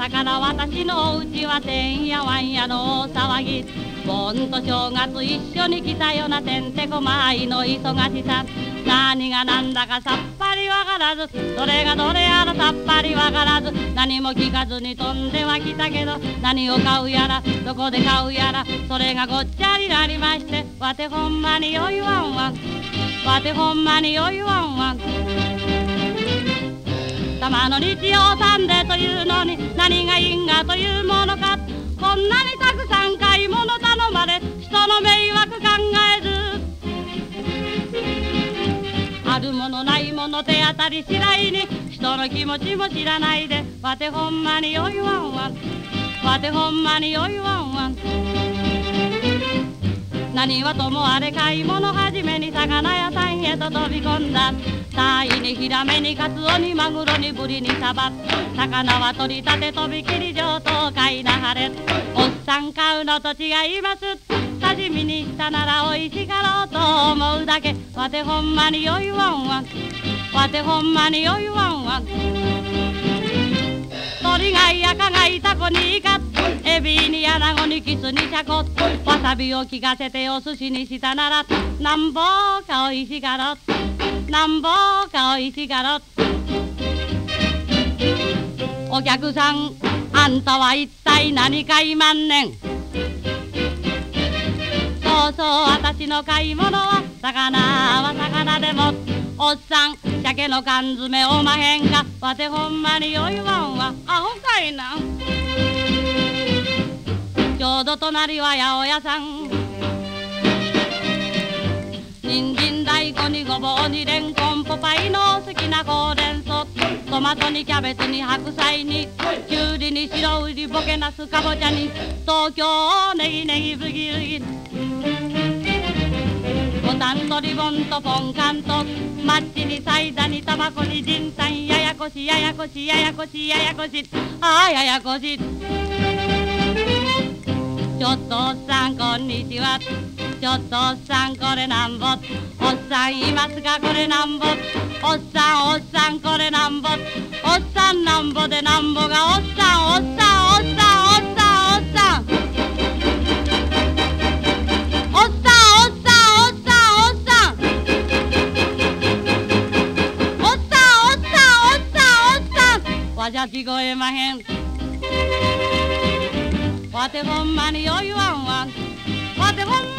から私のおうちはてんやわんやの大騒ぎ。盆と正月一緒に来たようなてんてこまいの忙しさ。何が何だかさっぱりわからず、どれがどれやらさっぱりわからず、何も聞かずに飛んではきたけど、何を買うやらどこで買うやら、それがごっちゃになりまして、わてほんまによいわんわん、わてほんまによいわんわん。たまの日曜サンデーというのに何が因果というものか。こんなにたくさん買い物頼まれ、人の迷惑考えず、あるものないもの手当たり次第に人の気持ちも知らないで、わてほんまによいわんわん、わてほんまによいわんわん。何はともあれ買い物始めに魚屋さんへと飛び込んだ。タイにヒラメにカツオにマグロにブリにサバ、魚は取り立てとびきり上等買いなはれ。おっさん買うのと違います、刺身にしたならおいしかろうと思うだけ、わてほんまによいわんわん、わてほんまによいわんわん。鳥がい赤がいタコにイカ、エビにアナゴにキスにシャコ、わさびを効かせてお寿司にしたならなんぼかおいしかろ、なんぼかおいしかろ。お客さん、あんたは一体何買いまんねん。そうそう、私の買い物は魚は魚でも、おっさん鮭の缶詰おまへんか、わてほんまによいわんわ、アホかいな。ちょうど隣は八百屋さん、人参大根にごぼうにレンコン、ポパイの好きなほうれん草、トマトにキャベツに白菜にきゅうりに白うりボケナスかぼちゃに東京ネギネギブギウギ、ボタンとリボンとポンカンとマッチにサイダにタバコにジンタン、ややこしややこしややこしややこし、ああややこし。ちょっとおっさんこんにちは、ちょっとおっさんこれなんぼ、おっさんいますかこれなんぼ、おっさんこれなんぼ、おっさんなんぼでなんぼがおっさんおっさんおっさんおっさんおっさんおっさんおっさんおっさんおっさんおっさんおっさん、わじゃ聞こえまへん。わてほんまによいわんわん、わてほんま